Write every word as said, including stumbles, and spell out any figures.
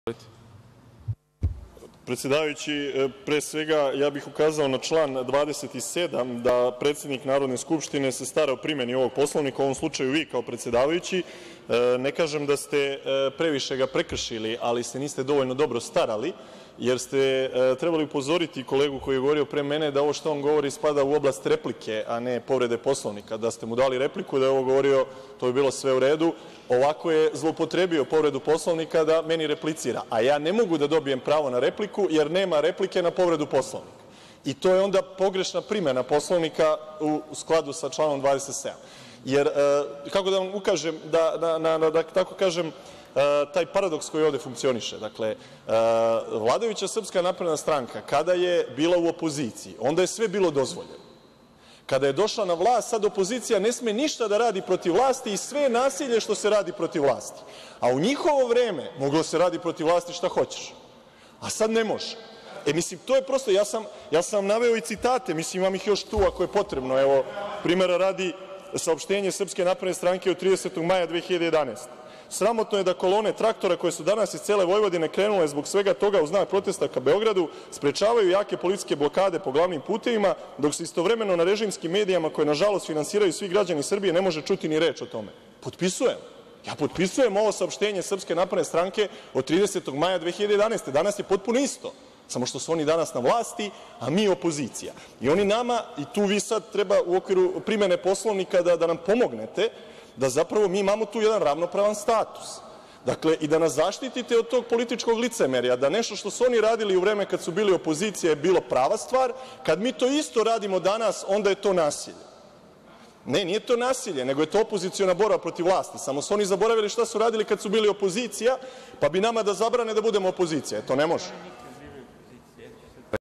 Predsedavajući, pre svega ja bih ukazao na član dvadeset sedam da predsednik Narodne skupštine se stara o primeni ovog Poslovnika, u ovom slučaju vi kao predsedavajući. Ne kažem da ste previše ga prekršili, ali se niste dovoljno dobro starali, jer ste trebali upozoriti kolegu koji je govorio pre mene da ovo što on govori spada u oblast replike, a ne povrede Poslovnika. Da ste mu dali repliku, da je ovo govorio, to bi bilo sve u redu. Ovako je zloupotrebio povredu Poslovnika da meni replicira, a ja ne mogu da dobijem pravo na repliku, jer nema replike na povredu Poslovnika. I to je onda pogrešna primena Poslovnika u skladu sa članom dvadeset sedam. Jer, kako da vam ukažem, da, na, na, da tako kažem, taj paradoks koji ovde funkcioniše. Dakle, vladajuća Srpska napredna stranka, kada je bila u opoziciji, onda je sve bilo dozvoljeno. Kada je došla na vlast, sad opozicija ne sme ništa da radi protiv vlasti i sve nasilje što se radi protiv vlasti. A u njihovo vreme moglo se radi protiv vlasti šta hoćeš. A sad ne može. E, mislim, to je prosto, ja sam, ja sam naveo i citate, mislim, imam ih još tu ako je potrebno. Evo, primjera radi saopštenje Srpske napredne stranke od tridesetog maja dve hiljade jedanaeste. Sramotno je da kolone traktora koje su danas iz cele Vojvodine krenule zbog svega toga u znak protesta ka Beogradu sprečavaju jake policijske blokade po glavnim putevima, dok se istovremeno na režimskim medijama koje nažalost finansiraju svi građani Srbije ne može čuti ni reč o tome. Potpisujem. Ja potpisujem ovo saopštenje Srpske napredne stranke od tridesetog maja dve hiljade jedanaeste. Danas je potpuno isto, samo što su oni danas na vlasti, a mi opozicija. I oni nama, i tu vi sad treba u okviru primene Poslovnika da, da nam pomognete, da zapravo mi imamo tu jedan ravnopravan status. Dakle, i da nas zaštitite od tog političkog licemerja, da nešto što su oni radili u vreme kad su bili opozicija je bilo prava stvar, kad mi to isto radimo danas, onda je to nasilje. Ne, nije to nasilje, nego je to opoziciona borba protiv vlasti. Samo su oni zaboravili šta su radili kad su bili opozicija, pa bi nama da zabrane da budemo opozicija. E, to ne može.